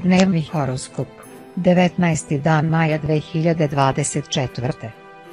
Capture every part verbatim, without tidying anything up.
Dnevni horoskop. devetnaesti dan maja dve hiljade dvadeset četvrte.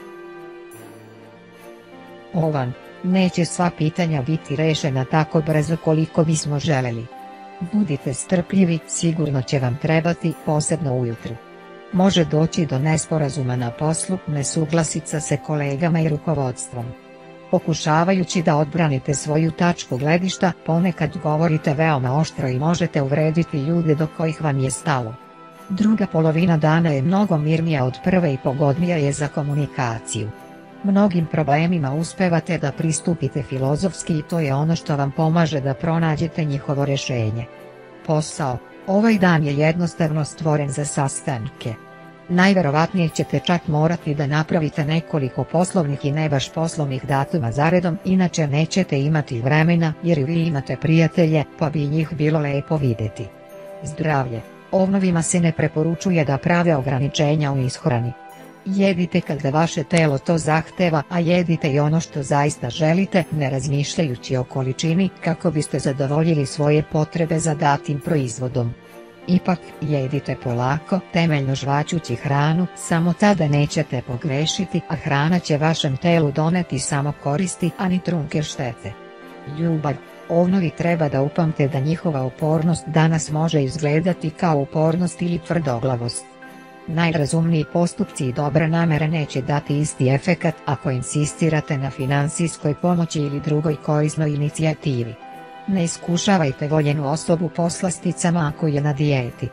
Ovan, neće sva pitanja biti rešena tako brzo koliko bismo želeli. Budite strpljivi, sigurno će vam trebati, posebno ujutru. Može doći do nesporazuma na poslu, nesuglasica sa kolegama i rukovodstvom. Pokušavajući da odbranite svoju tačku gledišta, ponekad govorite veoma oštro i možete uvrediti ljude do kojih vam je stalo. Druga polovina dana je mnogo mirnija od prve i pogodnija je za komunikaciju. Mnogim problemima uspevate da pristupite filozofski i to je ono što vam pomaže da pronađete njihovo rješenje. Posao. Ovaj dan je jednostavno stvoren za sastanke. Najverovatnije ćete čak morati da napravite nekoliko poslovnih i ne baš poslovnih datuma zaredom, inače nećete imati vremena jer i vi imate prijatelje pa bi njih bilo lepo vidjeti. Zdravlje. Ovnovima se ne preporučuje da prave ograničenja u ishrani. Jedite kada vaše telo to zahteva, a jedite i ono što zaista želite, ne razmišljajući o količini, kako biste zadovoljili svoje potrebe za datim proizvodom. Ipak, jedite polako, temeljno žvaćući hranu, samo tada nećete pogrešiti, a hrana će vašem telu doneti samo koristi, a ni trunke štete. Ljubav. Ovnovi treba da upamte da njihova upornost danas može izgledati kao upornost ili tvrdoglavost. Najrazumniji postupci i dobre namere neće dati isti efekat ako insistirate na finansijskoj pomoći ili drugoj korisnoj inicijativi. Ne iskušavajte voljenu osobu poslasticama ako je na dijeti.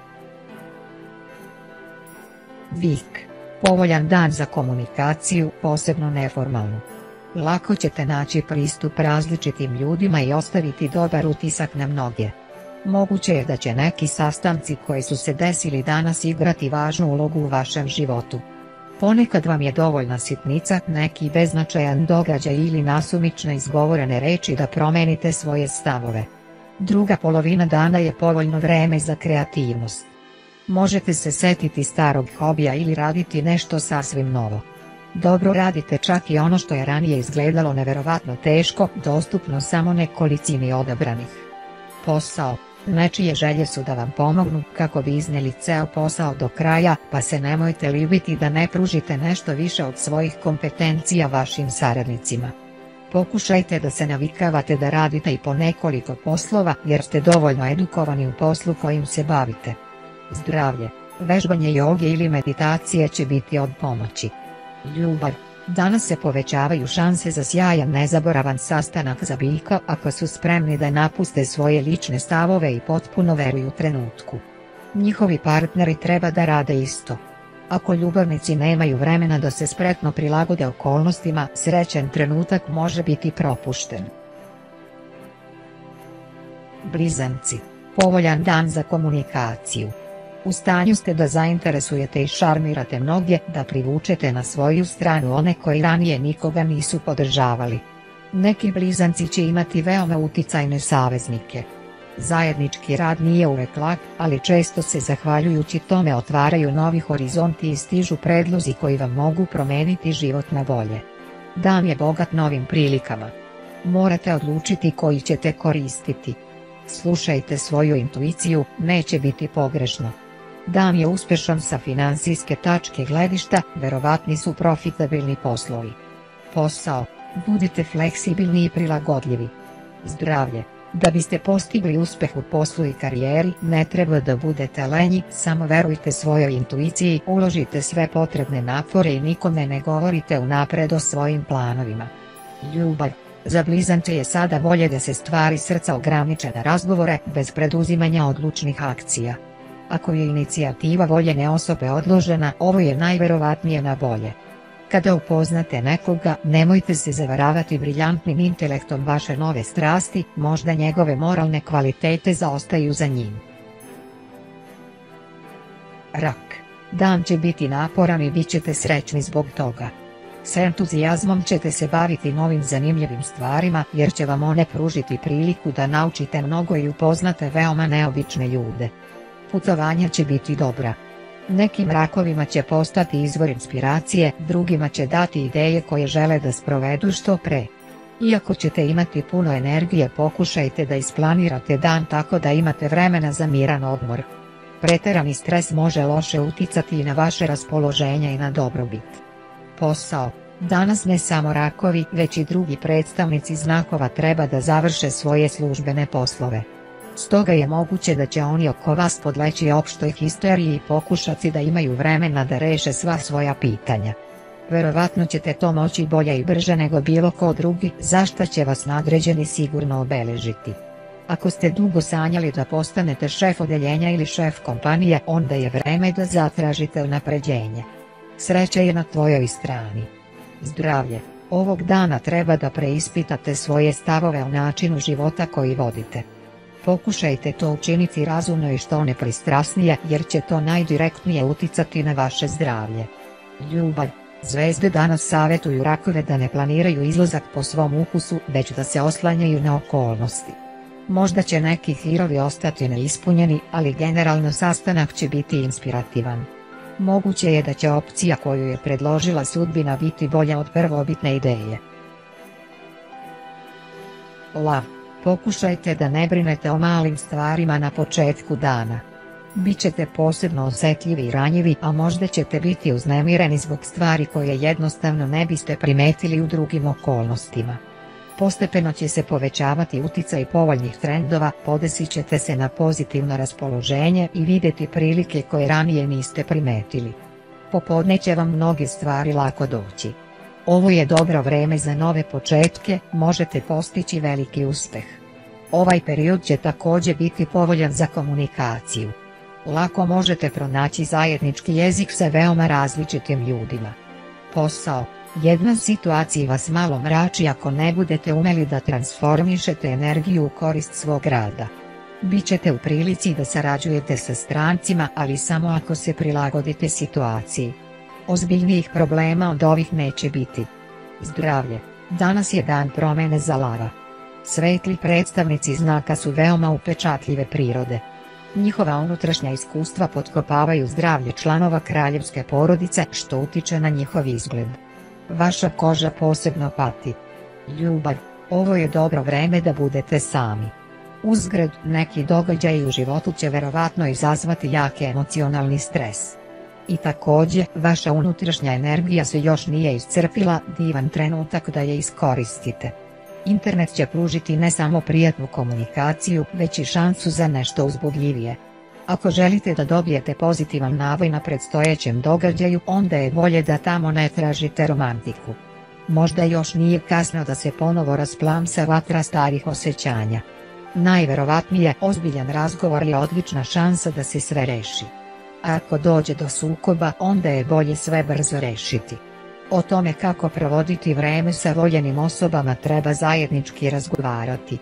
Vik. Povoljan dan za komunikaciju, posebno neformalnu. Lako ćete naći pristup različitim ljudima i ostaviti dobar utisak na mnoge. Moguće je da će neki sastanci koji su se desili danas igrati važnu ulogu u vašem životu. Ponekad vam je dovoljna sitnica, neki beznačajan događaj ili nasumično izgovorene reči da promenite svoje stavove. Druga polovina dana je povoljno vreme za kreativnost. Možete se setiti starog hobija ili raditi nešto sasvim novo. Dobro radite čak i ono što je ranije izgledalo neverovatno teško, dostupno samo nekolicini odabranih. Posao. Nečije želje su da vam pomognu kako bi iznijeli ceo posao do kraja, pa se nemojte libiti da ne pružite nešto više od svojih kompetencija vašim saradnicima. Pokušajte da se navikavate da radite i po nekoliko poslova jer ste dovoljno edukovani u poslu kojim se bavite. Zdravlje. Vežbanje joge ili meditacije će biti od pomoći. Ljubav. Danas se povećavaju šanse za sjajan nezaboravan sastanak za biljka ako su spremni da napuste svoje lične stavove i potpuno veruju trenutku. Njihovi partneri treba da rade isto. Ako ljubavnici nemaju vremena da se spretno prilagode okolnostima, srećan trenutak može biti propušten. Blizanci. Povoljan dan za komunikaciju. U stanju ste da zainteresujete i šarmirate mnoge, da privučete na svoju stranu one koji ranije nikoga nisu podržavali. Neki blizanci će imati veoma uticajne saveznike. Zajednički rad nije uvek lak, ali često se zahvaljujući tome otvaraju novi horizonti i stižu predlozi koji vam mogu promeniti život na bolje. Dan je bogat novim prilikama. Morate odlučiti koji ćete koristiti. Slušajte svoju intuiciju, neće biti pogrešno. Dan je uspešan sa finansijske tačke gledišta, verovatni su profitabilni poslovi. Posao. Budite fleksibilni i prilagodljivi. Zdravlje. Da biste postigli uspeh u poslu i karijeri, ne treba da budete lenji, samo verujte svojoj intuiciji, uložite sve potrebne napore i nikome ne govorite unapred o svojim planovima. Ljubav. Za blizance je sada bolje da se stvari srca ograniče na razgovore, bez preduzimanja odlučnih akcija. Ako je inicijativa voljene osobe odložena, ovo je najverovatnije na bolje. Kada upoznate nekoga, nemojte se zavaravati briljantnim intelektom vaše nove strasti, možda njegove moralne kvalitete zaostaju za njim. Rak. Dan će biti naporan i bit ćete srećni zbog toga. S entuzijazmom ćete se baviti novim zanimljivim stvarima jer će vam one pružiti priliku da naučite mnogo i upoznate veoma neobične ljude. Putovanja će biti dobra. Nekim rakovima će postati izvor inspiracije, drugima će dati ideje koje žele da sprovedu što pre. Iako ćete imati puno energije, pokušajte da isplanirate dan tako da imate vremena za miran odmor. Preterani stres može loše uticati i na vaše raspoloženje i na dobrobit. Posao. Danas ne samo rakovi već i drugi predstavnici znakova treba da završe svoje službene poslove. Stoga je moguće da će oni oko vas podleći opštoj histeriji i pokušati da imaju vremena da reše sva svoja pitanja. Verovatno ćete to moći bolje i brže nego bilo ko drugi, za šta će vas nadređeni sigurno obeležiti. Ako ste dugo sanjali da postanete šef odeljenja ili šef kompanije, onda je vreme da zatražite unapređenje. Sreća je na tvojoj strani. Zdravlje. Ovog dana treba da preispitate svoje stavove o načinu života koji vodite. Pokušajte to učiniti razumno i što nepristrasnije jer će to najdirektnije uticati na vaše zdravlje. Ljubav. Zvezde danas savjetuju rakove da ne planiraju izlazak po svom ukusu već da se oslanjaju na okolnosti. Možda će neki hirovi ostati neispunjeni, ali generalno sastanak će biti inspirativan. Moguće je da će opcija koju je predložila sudbina biti bolja od prvobitne ideje. Lav. Pokušajte da ne brinete o malim stvarima na početku dana. Bićete posebno osjetljivi i ranjivi, a možda ćete biti uznemireni zbog stvari koje jednostavno ne biste primetili u drugim okolnostima. Postepeno će se povećavati uticaj povoljnih trendova, podesit ćete se na pozitivno raspoloženje i vidjeti prilike koje ranije niste primetili. Popodne će vam mnoge stvari lako doći. Ovo je dobro vreme za nove početke, možete postići veliki uspjeh. Ovaj period će također biti povoljan za komunikaciju. Lako možete pronaći zajednički jezik sa veoma različitim ljudima. Posao. Jedna situacija vas malo mrači ako ne budete umeli da transformišete energiju u korist svog rada. Bićete u prilici da sarađujete sa strancima, ali samo ako se prilagodite situaciji. Ozbiljnijih problema od ovih neće biti. Zdravlje. Danas je dan promjene za lava. Svetli predstavnici znaka su veoma upečatljive prirode. Njihova unutrašnja iskustva potkopavaju zdravlje članova kraljevske porodice što utiče na njihov izgled. Vaša koža posebno pati. Ljubav. Ovo je dobro vreme da budete sami. Uzgred, neki događaji u životu će verovatno izazvati jaki emocionalni stres. I također, vaša unutrašnja energija se još nije iscrpila, divan trenutak da je iskoristite. Internet će pružiti ne samo prijatnu komunikaciju, već i šansu za nešto uzbudljivije. Ako želite da dobijete pozitivan navoj na predstojećem događaju, onda je bolje da tamo ne tražite romantiku. Možda još nije kasno da se ponovo rasplamsa vatra starih osjećanja. Najverovatnije ozbiljan razgovor je odlična šansa da se sve reši. A ako dođe do sukoba, onda je bolje sve brzo rešiti. O tome kako provoditi vreme sa voljenim osobama treba zajednički razgovarati.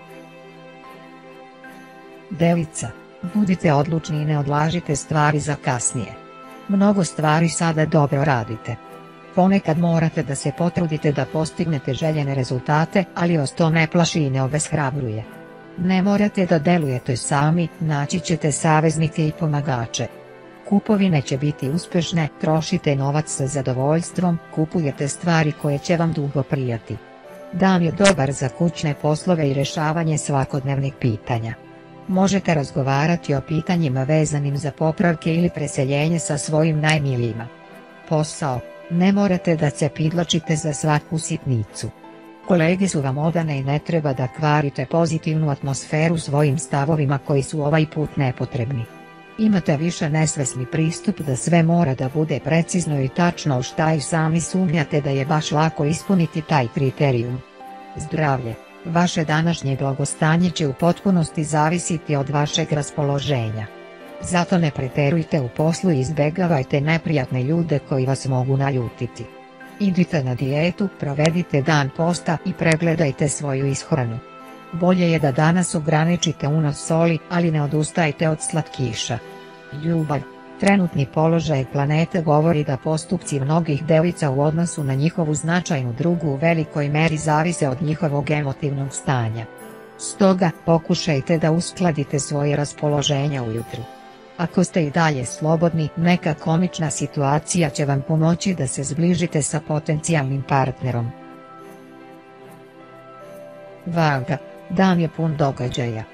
Devica. Budite odlučni i ne odlažite stvari za kasnije. Mnogo stvari sada dobro radite. Ponekad morate da se potrudite da postignete željene rezultate, ali vas to ne plaši i ne obeshrabruje. Ne morate da delujete sami, naći ćete saveznike i pomagače. Kupovine će biti uspješne, trošite novac sa zadovoljstvom, kupujete stvari koje će vam dugo prijati. Dan je dobar za kućne poslove i rješavanje svakodnevnih pitanja. Možete razgovarati o pitanjima vezanim za popravke ili preseljenje sa svojim najmilijima. Posao. Ne morate da se pidlačite za svaku sitnicu. Kolege su vam odane i ne treba da kvarite pozitivnu atmosferu svojim stavovima koji su ovaj put nepotrebni. Imate više nesvesni pristup da sve mora da bude precizno i tačno, u šta i sami sumnjate da je baš lako ispuniti taj kriterijum. Zdravlje. Vaše današnje blagostanje će u potpunosti zavisiti od vašeg raspoloženja. Zato ne preterujte u poslu i izbegavajte neprijatne ljude koji vas mogu naljutiti. Idite na dijetu, provedite dan posta i pregledajte svoju ishranu. Bolje je da danas ograničite unos soli, ali ne odustajte od slatkiša. Ljubav. Trenutni položaj planete govori da postupci mnogih devica u odnosu na njihovu značajnu drugu u velikoj meri zavise od njihovog emotivnog stanja. Stoga, pokušajte da uskladite svoje raspoloženje ujutru. Ako ste i dalje slobodni, neka komična situacija će vam pomoći da se zbližite sa potencijalnim partnerom. Vaga. Dan je pun događaja.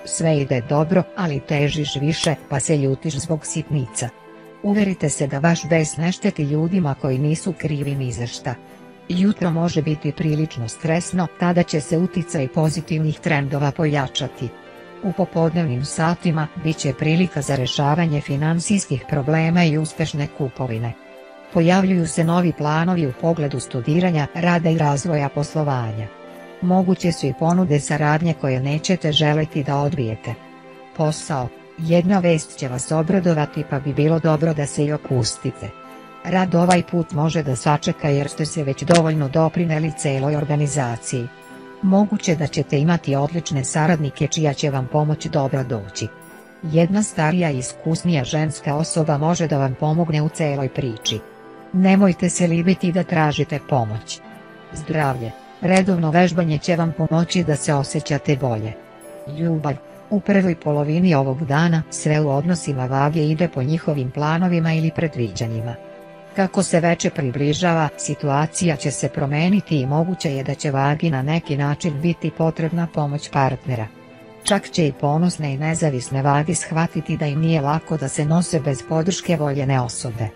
Sve ide dobro, ali težiš više pa se ljutiš zbog sitnica. Uverite se da vaš bes ne šteti ljudima koji nisu krivi ni za šta. Jutro može biti prilično stresno, tada će se uticaj pozitivnih trendova pojačati. U popodnevnim satima bit će prilika za rješavanje financijskih problema i uspješne kupovine. Pojavljuju se novi planovi u pogledu studiranja, rada i razvoja poslovanja. Moguće su i ponude saradnje koje nećete želiti da odbijete. Posao, jedna vest će vas obradovati pa bi bilo dobro da se i opustite. Rad ovaj put može da sačeka jer ste se već dovoljno doprineli celoj organizaciji. Moguće da ćete imati odlične saradnike čija će vam pomoć dobro doći. Jedna starija i iskusnija ženska osoba može da vam pomogne u celoj priči. Nemojte se libiti da tražite pomoć. Zdravlje, redovno vežbanje će vam pomoći da se osjećate bolje. Ljubav, u prvoj polovini ovog dana sve u odnosima vage ide po njihovim planovima ili predviđanjima. Kako se veče približava, situacija će se promeniti i moguće je da će vagi na neki način biti potrebna pomoć partnera. Čak će i ponosne i nezavisne vagi shvatiti da im nije lako da se nose bez podrške voljene osobe.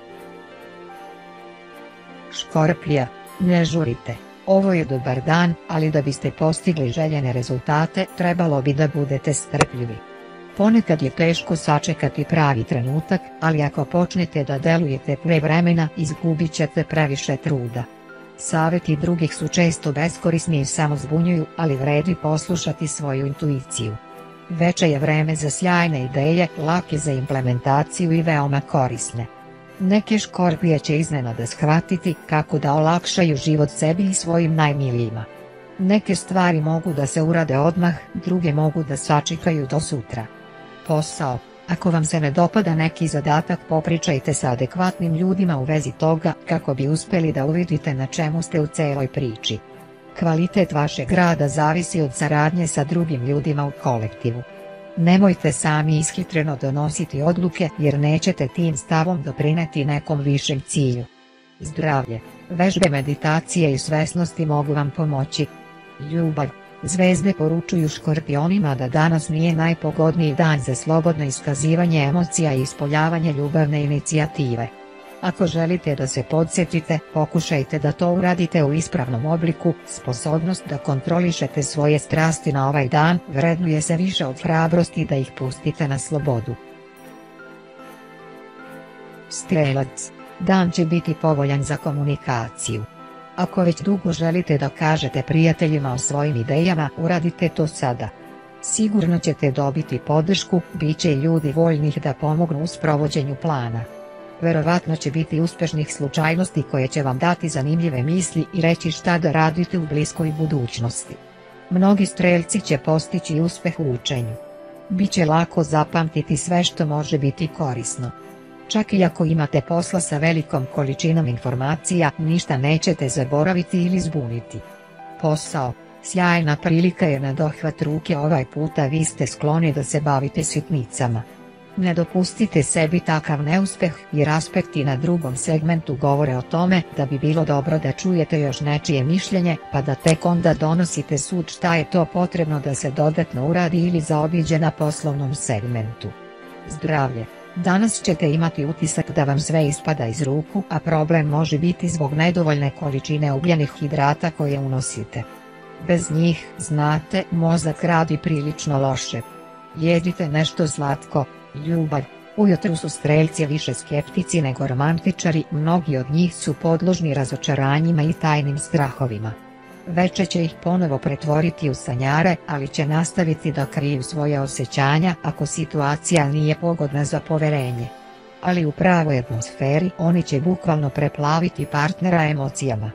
Škorpija, ne žurite, ovo je dobar dan, ali da biste postigli željene rezultate trebalo bi da budete strpljivi. Ponekad je teško sačekati pravi trenutak, ali ako počnete da delujete pre vremena izgubit ćete previše truda. Savjeti drugih su često beskorisni i samo zbunjuju, ali vredi poslušati svoju intuiciju. Veče je vreme za sjajne ideje, lake za implementaciju i veoma korisne. Neke škorpije će iznenada shvatiti kako da olakšaju život sebi i svojim najmilijima. Neke stvari mogu da se urade odmah, druge mogu da sačekaju do sutra. Posao, ako vam se ne dopada neki zadatak popričajte sa adekvatnim ljudima u vezi toga kako bi uspjeli da uvidite na čemu ste u celoj priči. Kvalitet vašeg rada zavisi od saradnje sa drugim ljudima u kolektivu. Nemojte sami ishitreno donositi odluke jer nećete tim stavom doprineti nekom višem cilju. Zdravlje, vežbe meditacije i svesnosti mogu vam pomoći. Ljubav, zvezde poručuju škorpionima da danas nije najpogodniji dan za slobodno iskazivanje emocija i ispoljavanje ljubavne inicijative. Ako želite da se podsjetite, pokušajte da to uradite u ispravnom obliku, sposobnost da kontrolišete svoje strasti na ovaj dan vrednuje se više od hrabrosti da ih pustite na slobodu. Strelac, dan će biti povoljan za komunikaciju. Ako već dugo želite da kažete prijateljima o svojim idejama, uradite to sada. Sigurno ćete dobiti podršku, bit će i ljudi voljnih da pomognu u sprovođenju plana. Verovatno će biti uspješnih slučajnosti koje će vam dati zanimljive misli i reći šta da radite u bliskoj budućnosti. Mnogi streljci će postići uspjeh u učenju. Biće lako zapamtiti sve što može biti korisno. Čak i ako imate posla sa velikom količinom informacija, ništa nećete zaboraviti ili zbuniti. Posao, sjajna prilika je na dohvat ruke, ovaj puta vi ste skloni da se bavite sitnicama. Ne dopustite sebi takav neuspjeh jer aspekti na drugom segmentu govore o tome da bi bilo dobro da čujete još nečije mišljenje pa da tek onda donosite sud šta je to potrebno da se dodatno uradi ili zaobiđe na poslovnom segmentu. Zdravlje, danas ćete imati utisak da vam sve ispada iz ruku, a problem može biti zbog nedovoljne količine ugljenih hidrata koje unosite. Bez njih, znate, mozak radi prilično loše. Jedite nešto slatko. Ljubav, ujutru su streljci više skeptici nego romantičari, mnogi od njih su podložni razočaranjima i tajnim strahovima. Veče će ih ponovo pretvoriti u sanjare, ali će nastaviti da kriju svoje osjećanja ako situacija nije pogodna za poverenje. Ali u pravoj atmosferi oni će bukvalno preplaviti partnera emocijama.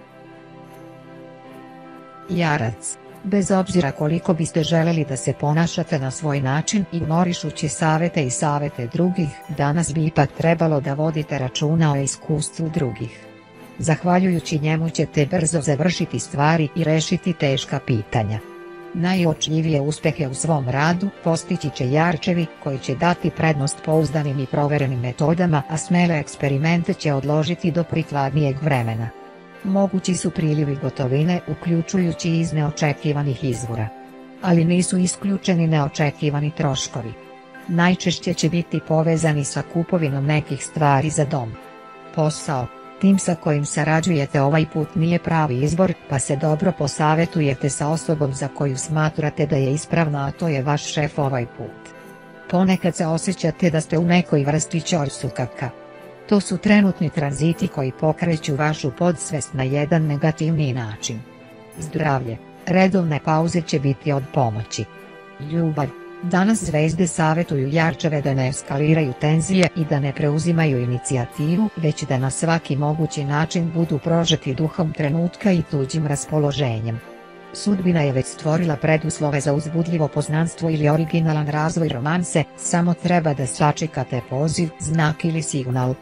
Jarac, bez obzira koliko biste željeli da se ponašate na svoj način ignorišući savjete i savjete drugih, danas bi ipak trebalo da vodite računa o iskustvu drugih. Zahvaljujući njemu ćete brzo završiti stvari i rešiti teška pitanja. Najuočljivije uspjehe u svom radu postići će jarčevi koji će dati prednost pouzdanim i proverenim metodama, a smele eksperimente će odložiti do prikladnijeg vremena. Mogući su prilivi gotovine uključujući iz neočekivanih izvora. Ali nisu isključeni neočekivani troškovi. Najčešće će biti povezani sa kupovinom nekih stvari za dom. Posao. Tim sa kojim sarađujete ovaj put nije pravi izbor, pa se dobro posavjetujete sa osobom za koju smatrate da je ispravna, a to je vaš šef ovaj put. Ponekad se osjećate da ste u nekoj vrsti ćorsukaka. To su trenutni tranziti koji pokreću vašu podsvest na jedan negativniji način. Zdravlje. Redovne pauze će biti od pomoći. Ljubav. Danas zvezde savjetuju jarčeve da ne eskaliraju tenzije i da ne preuzimaju inicijativu, već da na svaki mogući način budu prožeti duhom trenutka i tuđim raspoloženjem. Sudbina je već stvorila preduslove za uzbudljivo poznanstvo ili originalan razvoj romanse, samo treba da sačekate poziv, znak ili signal.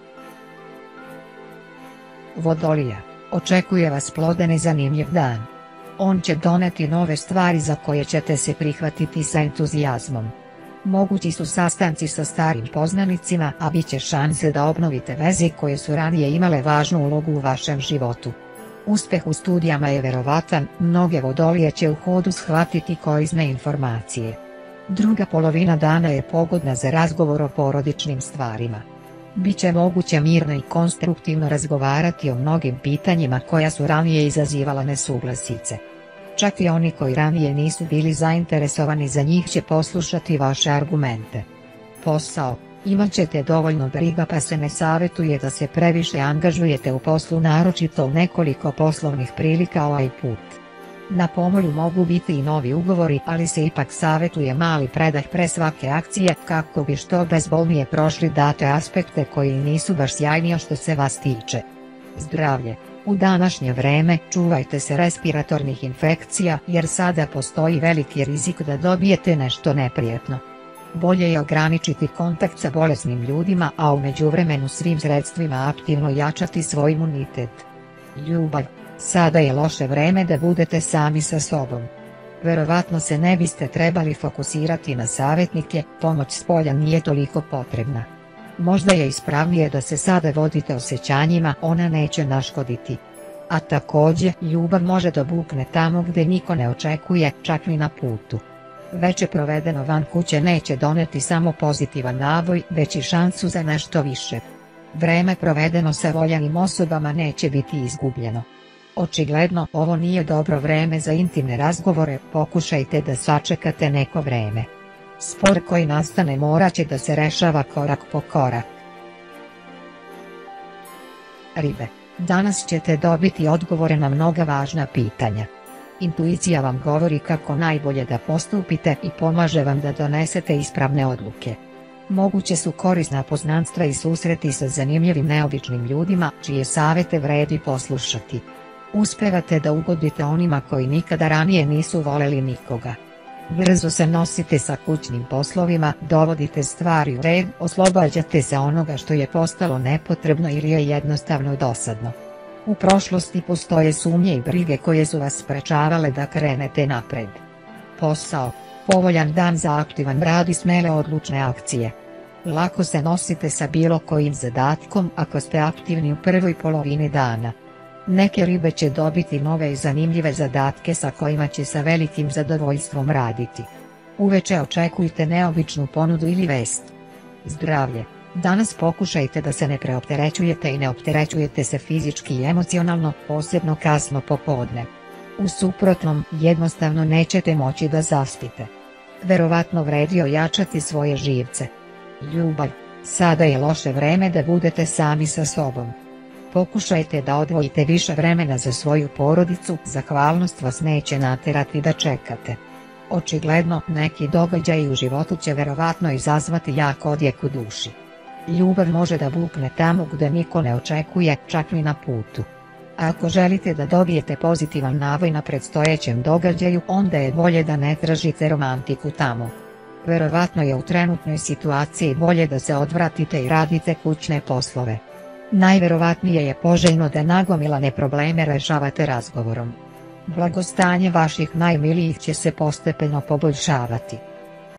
Vodolija. Očekuje vas plodan i zanimljiv dan. On će doneti nove stvari za koje ćete se prihvatiti sa entuzijazmom. Mogući su sastanci sa starim poznanicima, a bit će šanse da obnovite veze koje su ranije imale važnu ulogu u vašem životu. Uspeh u studijama je verovatan, mnoge vodolije će u hodu shvatiti korisne informacije. Druga polovina dana je pogodna za razgovor o porodičnim stvarima. Biće moguće mirno i konstruktivno razgovarati o mnogim pitanjima koja su ranije izazivala nesuglasice. Čak i oni koji ranije nisu bili zainteresovani za njih će poslušati vaše argumente. Posao. Imat ćete dovoljno briga, pa se ne savjetuje da se previše angažujete u poslu, naročito u nekoliko poslovnih prilika ovaj put. Na pomolju mogu biti i novi ugovori, ali se ipak savjetuje mali predah pre svake akcije kako bi što bezbolnije prošli date aspekte koji nisu baš sjajni što se vas tiče. Zdravlje. U današnje vreme čuvajte se respiratornih infekcija jer sada postoji veliki rizik da dobijete nešto neprijetno. Bolje je ograničiti kontakt sa bolesnim ljudima, a u međuvremenu svim sredstvima aktivno jačati svoj imunitet. Ljubav. Sada je loše vreme da budete sami sa sobom. Verovatno se ne biste trebali fokusirati na savjetnike, pomoć spolja nije toliko potrebna. Možda je ispravnije da se sada vodite osjećanjima, ona neće naškoditi. A također, ljubav može da bukne tamo gdje niko ne očekuje, čak ni na putu. Veče provedeno van kuće neće doneti samo pozitivan navoj, već i šansu za nešto više. Vreme provedeno sa voljenim osobama neće biti izgubljeno. Očigledno ovo nije dobro vreme za intimne razgovore, pokušajte da sačekate neko vreme. Spor koji nastane morat će da se rešava korak po korak. Ribe. Danas ćete dobiti odgovore na mnoga važna pitanja. Intuicija vam govori kako najbolje da postupite i pomaže vam da donesete ispravne odluke. Moguće su korisna poznanstva i susreti sa zanimljivim neobičnim ljudima, čije savjete vredi poslušati. Uspevate da ugodite onima koji nikada ranije nisu voleli nikoga. Brzo se nosite sa kućnim poslovima, dovodite stvari u red, oslobađate se onoga što je postalo nepotrebno ili je jednostavno dosadno. U prošlosti postoje sumnje i brige koje su vas sprečavale da krenete napred. Posao. Povoljan dan za aktivan rad i smele odlučne akcije. Lako se nosite sa bilo kojim zadatkom ako ste aktivni u prvoj polovini dana. Neke ribe će dobiti nove i zanimljive zadatke sa kojima će sa velikim zadovoljstvom raditi. Uveče očekujte neobičnu ponudu ili vest. Zdravlje. Danas pokušajte da se ne preopterećujete i ne opterećujete se fizički i emocionalno, posebno kasno popodne. U suprotnom, jednostavno nećete moći da zaspite. Verovatno vredi ojačati svoje živce. Ljubav. Sada je loše vreme da budete sami sa sobom. Pokušajte da odvojite više vremena za svoju porodicu, zahvalnost vas neće naterati da čekate. Očigledno, neki događaji u životu će verovatno izazvati jak odjek u duši. Ljubav može da bukne tamo gdje niko ne očekuje, čak ni na putu. A ako želite da dobijete pozitivan navoj na predstojećem događaju, onda je bolje da ne tražite romantiku tamo. Verovatno je u trenutnoj situaciji bolje da se odvratite i radite kućne poslove. Najverovatnije je poželjno da nagomilane probleme rešavate razgovorom. Blagostanje vaših najmilijih će se postepeno poboljšavati.